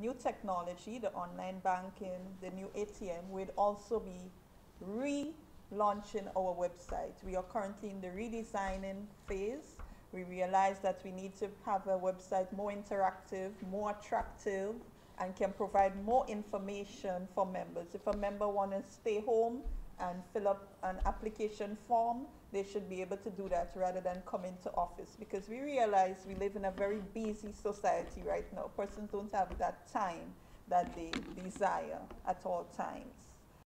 new technology, the online banking, the new ATM, we'd also be relaunching our website. We are currently in the redesigning phase. We realize that we need to have a website more interactive, more attractive, and can provide more information for members. If a member wants to stay home and fill up an application form, they should be able to do that rather than come into office, because we realize we live in a very busy society right now. Persons don't have that time that they desire at all times.